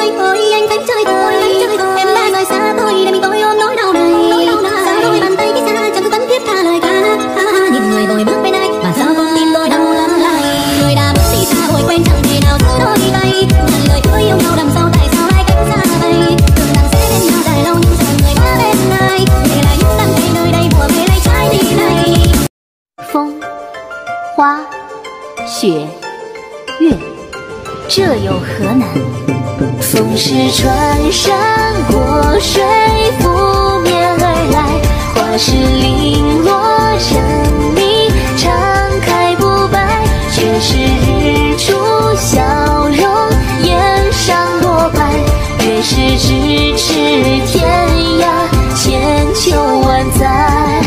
đây. Ôi anh thích chơi tôi, em đã rời xa tôi để mình tôi ôm nỗi đau này. Sao đôi bàn tay khi xa chẳng vẫn thiết tha lời ca. Nhìn người vội bước bên anh mà sao con tim tôi đau lắm lại. Người đã bước đi xa rồi quên chẳng thể nào giữ đôi tay. Ngàn lời cứ yêu nhau đằng sau tại sao lại cách xa vậy. Tưởng rằng sẽ bên nhau dài lâu nhưng giờ người đã bên ai. Để lại những đắng cay nơi đây bùa về lấy trái tim này. 风、花、雪、月，这有何难？风是穿山过水拂面而来，花是零落成泥，常开不败，却是日出笑容颜上落白。月是咫尺天涯，千秋万载。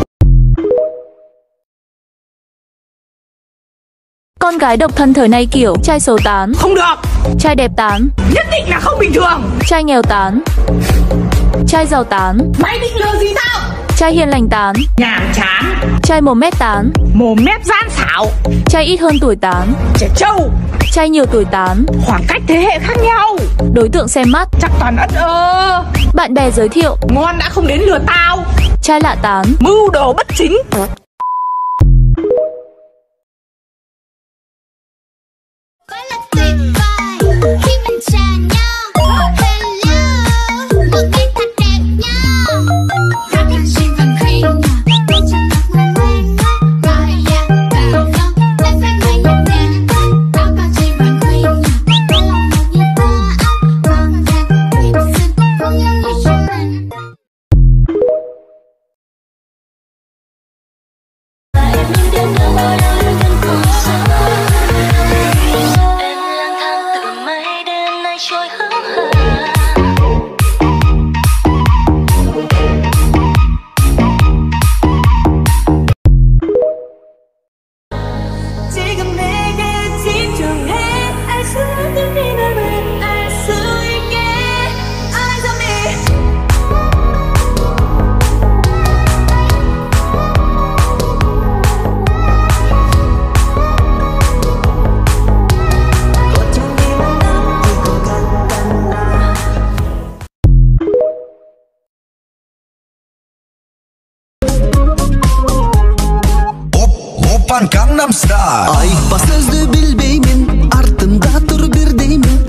Con gái độc thân thời nay kiểu trai xấu tán, Không được, trai đẹp tán, nhất định là không bình thường. trai nghèo tán, trai giàu tán, Mày định lừa gì tao? trai hiền lành tán, Nhàm chán, trai mồm mép tán, mồm mép gian xảo, trai ít hơn tuổi tán, trẻ trâu, trai nhiều tuổi tán, khoảng cách thế hệ khác nhau, đối tượng xem mắt, chắc toàn ất ơ. bạn bè giới thiệu, Ngon đã không đến lừa tao, trai lạ tán. mưu đồ bất chính. Khi mình chào nhau, hello, một ngày thật đẹp nhau. Phát hiện sinh vẫn khi nào, trên mặt mình quen mắt, rồi dạ, bạn không, em phải ngay nhận nè. Đó có gì vẫn khi nào, đây là một nhịp ta ấp, còn rằng nhịp sinh, không giống như chúng mình. Em nhìn đến đâu bao giờ vẫn còn sống. Oppan Gangnam Style. Ayıp sözlü bilbeymin, ardımda dur bir deyimin.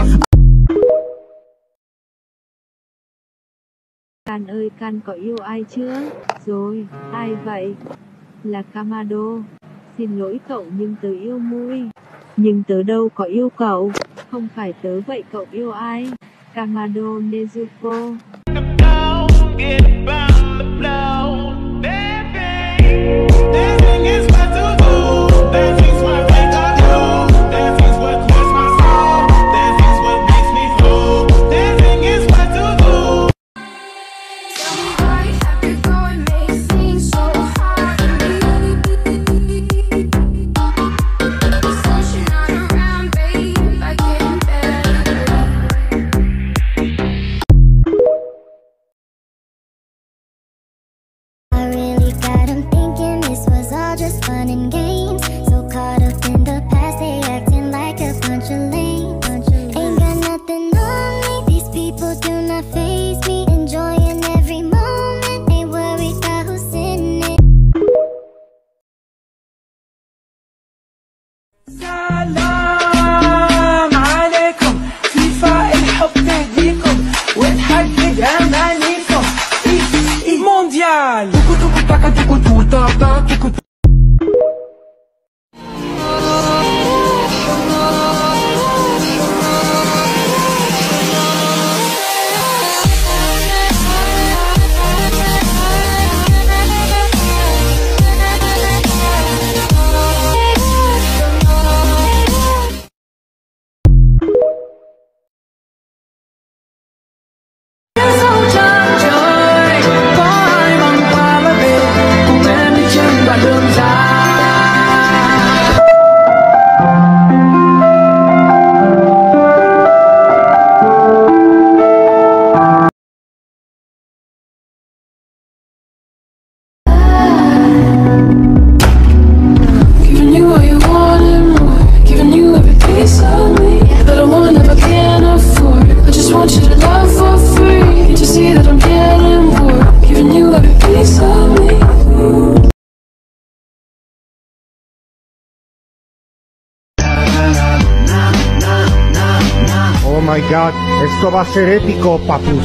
Can ơi Can có yêu ai chưa? Rồi, ai vậy? Là Kamado. Xin lỗi cậu nhưng tớ yêu Mui. Nhưng tớ đâu có yêu cậu. Không phải tớ vậy cậu yêu ai? Kamado Nezuko. I really got him thinking this was my God, esto va a ser épico, papus.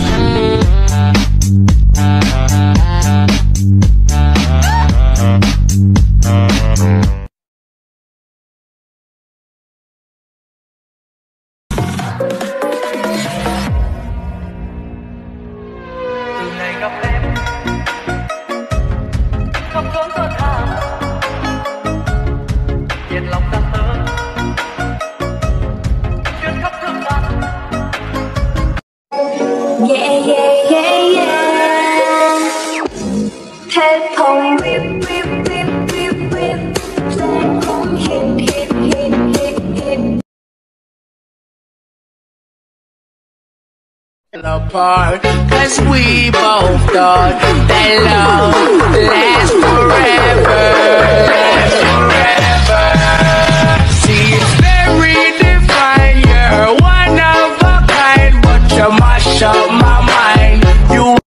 Apart, 'cause we both thought that love lasts forever, lasts forever. See, it's very divine, you're one of a kind, but you mash up my mind. You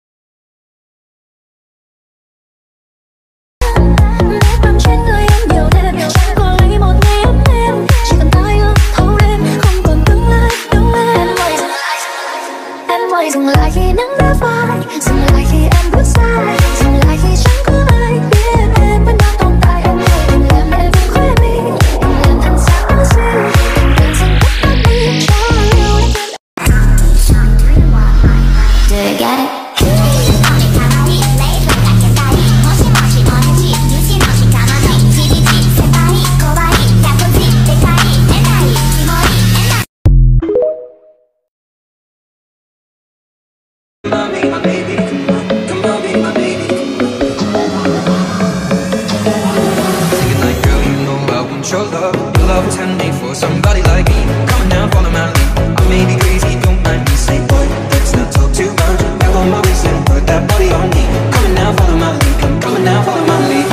dừng lại khi nắng đã phai, dừng lại khi em bước xa, dừng lại khi chẳng có ai biết em vẫn đang tồn tại. Đừng làm em vương khóe mi, đừng làm anh xa xôi, đừng dừng tất cả đi cho yêu đến tận. Do you get it? Your love was handmade for somebody like me. Come on now, follow my lead. I may be crazy, don't mind me. Say, boy, let's not talk too much. Grab on my waist and put that body on me. Come on now, follow my lead. Come on now, follow my lead.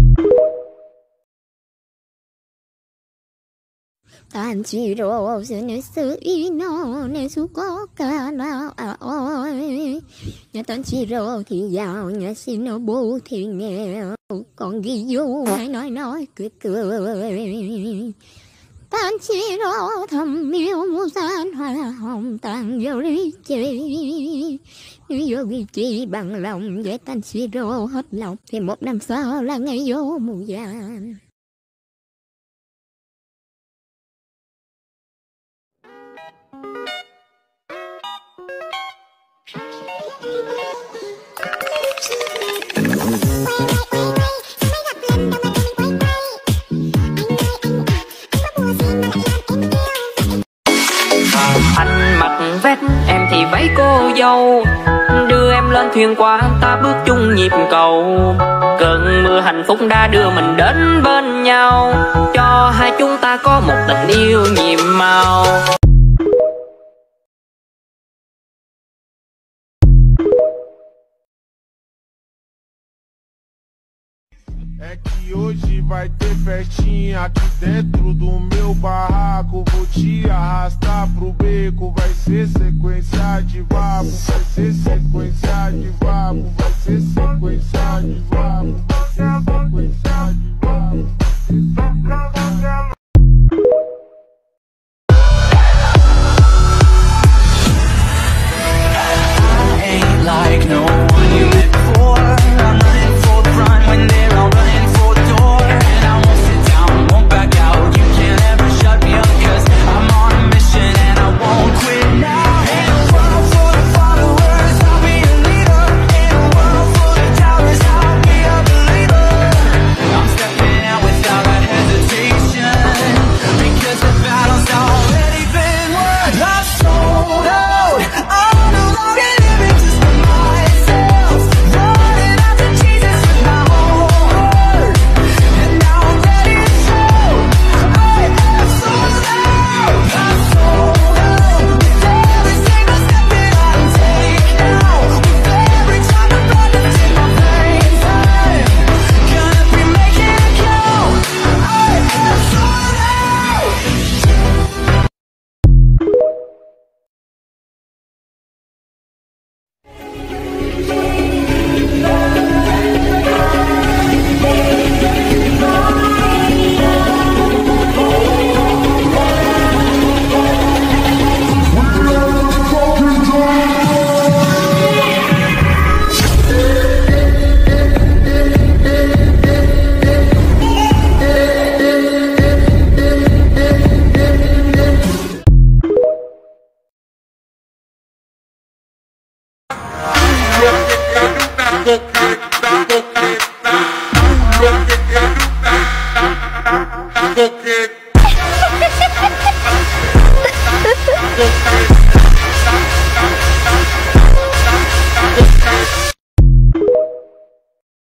단지로 쓰이노 내 수고가 나오이 nhà 단지로 thì giàu nhà xin nó bố thì nghèo còn ghi vô hay nói cười 단지로 thầm yêu san hoa hồng tàn vô lý chi vô chi bằng lòng với 단지로 hết lòng thì một năm sau là ngày vô mùa vàng. Anh mặc vest, em thì váy cô dâu, đưa em lên thuyền qua ta bước chung nhịp cầu. Cơn mưa hạnh phúc đã đưa mình đến bên nhau, cho hai chúng ta có một tình yêu nhiệm màu. É que hoje vai ter festinha aqui dentro do meu barraco. Vou te arrastar pro beco. Vai ser sequência de vapo. Vai ser sequência de vapo. Vai ser sequência de vapo. Vai ser sequência de vapo. I ain't like no one you met before. I'm running for the front when they're all running for the door. And I won't sit down, won't back out. You can't ever shut me up, 'cause I'm on a mission and I won't quit now. Ain't no problem for the followers. coqueta.